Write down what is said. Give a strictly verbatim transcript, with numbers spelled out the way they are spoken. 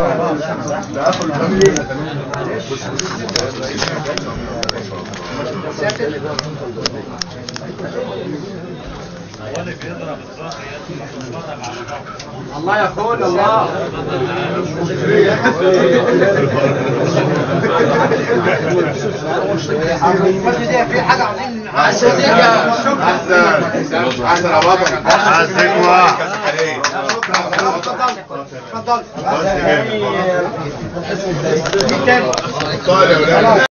الله يا اخونا الله. في حاجه عايزين احسن احسن يا بابا. احسن واحد. اتفضل اتفضل.